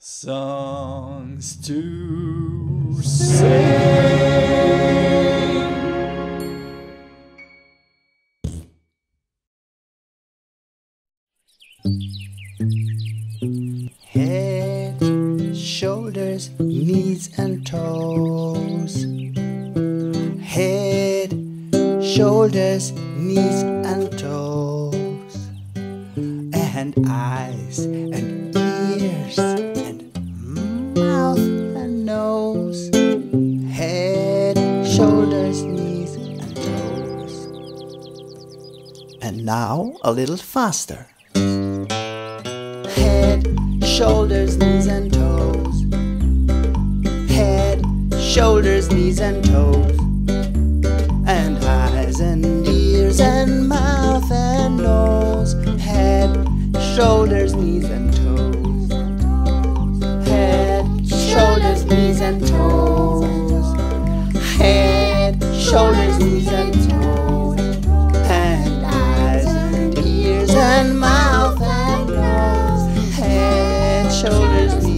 Songs to sing. Head, shoulders, knees and toes. Head, shoulders, knees and toes. And eyes and ears and mouth and nose. Head, shoulders, knees and toes. And now a little faster. Head, shoulders, knees and toes. Head, shoulders, knees and toes. And eyes and ears and mouth and nose. Head, shoulders, knees and toes. Head, shoulders, knees and toes. Head, shoulders, knees and toes. And eyes and ears and mouth and nose. Head, shoulders, knees